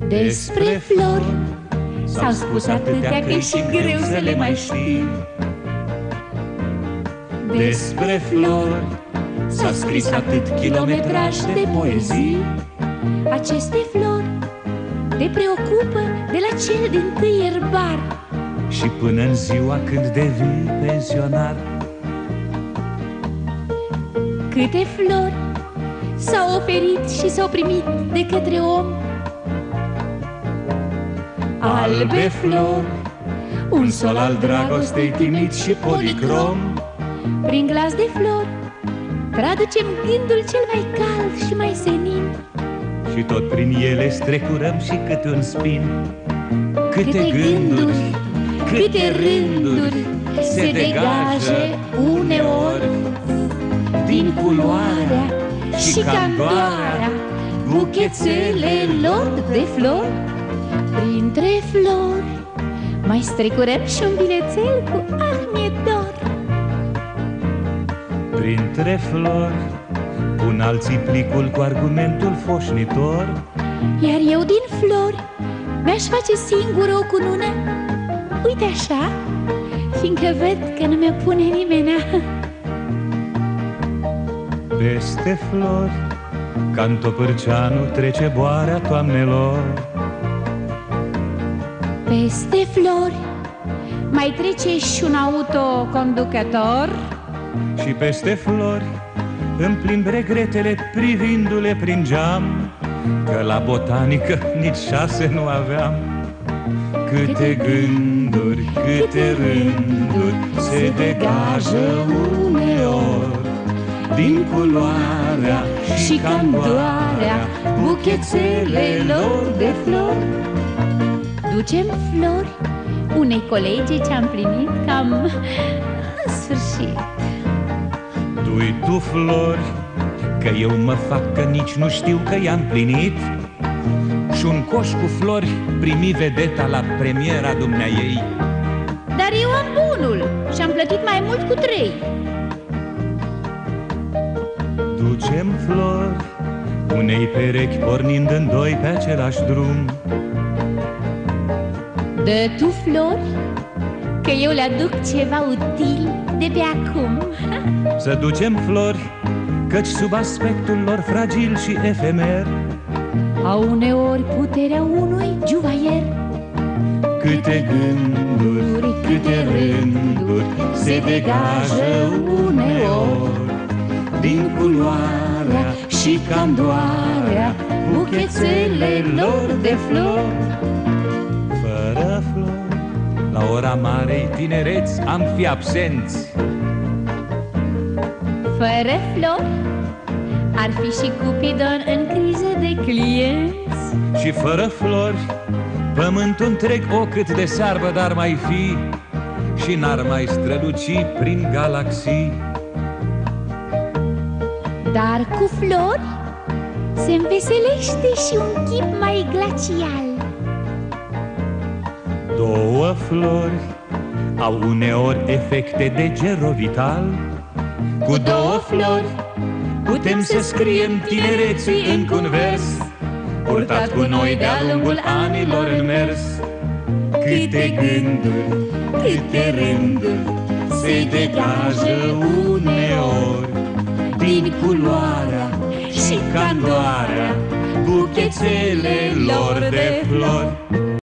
Despre flori s-au spus atâtea că-i și greu să le mai știm. Despre flori s-a scris atât kilometraj de poezii. Aceste flori te preocupă de la cel din-tâi ierbar și până în ziua când devii pensionar. Câte flori s-au oferit și s-au primit de către om. Albe flori, un sol al dragostei timid și policrom. Prin glas de flori traducem gândul cel mai cald și mai senin. Și tot prin ele strecurăm și câte un spin. Câte gânduri, câte rânduri se degajă uneori din culoarea și candoarea buchețelelor de flori. Printre flori mai strecurăm și un bilețel cu "Ah, mi-e dor". Printre flori pun alții plicul cu argumentul foșnitor. Iar eu din flori mi-aș face singur o cunună, uite așa, fiindcă văd că nu mi-o pune nimenea. Peste flori, ca în Topârceanu trece boarea toamnelor. Peste flori mai trece și un autoconducător. Și peste flori îmi plimb regretele privindu-le prin geam, că la botanică nici 6 nu aveam. Câte gânduri, câte rânduri se degajă uneori din culoarea și candoarea buchețelelor de flori. Ducem flori unei colege ce-am plinit cam în sfârșit. Du-i tu flori, că eu mă fac că nici nu știu că i-am plinit. Și un coș cu flori primi vedeta la premiera dumneaei. Dar eu am bunul și-am plătit mai mult cu 3. Ducem flori unei perechi pornind în 2 pe același drum. Dă tu flori, că eu le aduc ceva util de pe acum. Să ducem flori, căci sub aspectul lor fragil și efemer au uneori puterea unui juvaier. Câte gânduri, câte rânduri se degajă uneori din culoarea și candoarea buchețelelor de flori. Fără flori, la ora marei tinereți am fi absenți. Fără flori ar fi și Cupidon în criză de clienți. Și fără flori pământul întreg o cât de searbă dar mai fi și n-ar mai străluci prin galaxii. Dar cu flori se înveselește și un chip mai glacial. 2 flori au uneori efecte de gerovital. Cu 2 flori putem să scriem tinereții într-un vers, purtat cu noi de-a lungul anilor în mers. Câte gânduri, câte rânduri se degajă uneori din culoarea și candoarea buchețelelor de flori.